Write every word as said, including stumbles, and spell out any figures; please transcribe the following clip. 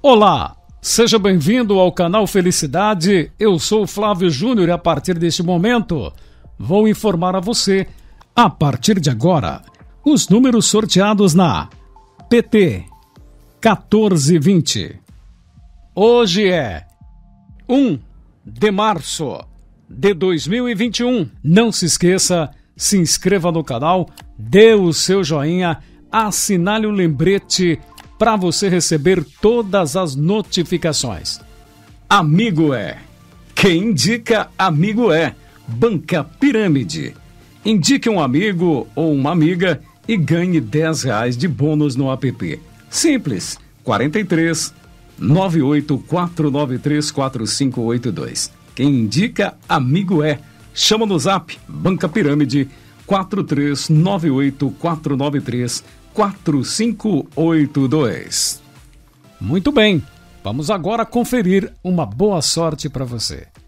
Olá, seja bem-vindo ao canal Felicidade. Eu sou o Flávio Júnior e a partir deste momento vou informar a você, a partir de agora, os números sorteados na P T quatorze vinte. Hoje é um de março de dois mil e vinte e um. Não se esqueça, se inscreva no canal, dê o seu joinha, assinale o lembrete para você receber todas as notificações. Amigo é. Quem indica, amigo é. Banca Pirâmide. Indique um amigo ou uma amiga e ganhe dez reais de bônus no app. Simples. quarenta e três, nove oito quatro nove três quatro cinco oito dois. Quem indica, amigo é. Chama no zap, Banca Pirâmide, quatro três nove oito quatro nove três quatro cinco oito dois. Muito bem, vamos agora conferir uma boa sorte para você.